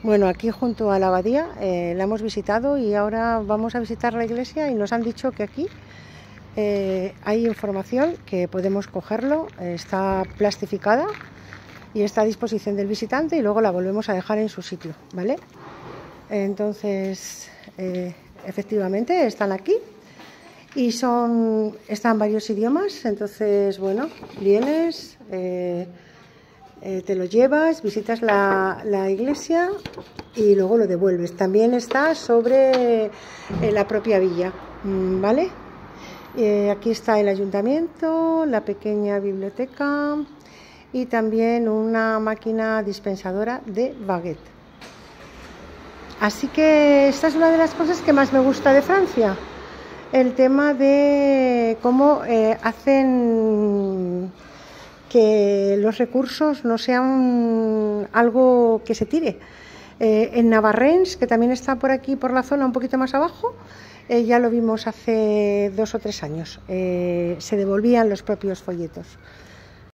Bueno, aquí junto a la abadía la hemos visitado y ahora vamos a visitar la iglesia y nos han dicho que aquí hay información que podemos cogerlo, está plastificada y está a disposición del visitante y luego la volvemos a dejar en su sitio, ¿vale? Entonces, efectivamente están aquí y están varios idiomas, entonces, bueno, vienes, te lo llevas, visitas la iglesia y luego lo devuelves. También está sobre la propia villa, ¿vale? Aquí está el ayuntamiento, la pequeña biblioteca y también una máquina dispensadora de baguette. Así que esta es una de las cosas que más me gusta de Francia, el tema de cómo hacen que los recursos no sean algo que se tire. En Navarrens, que también está por aquí, por la zona, un poquito más abajo, ya lo vimos hace 2 o 3 años. Se devolvían los propios folletos.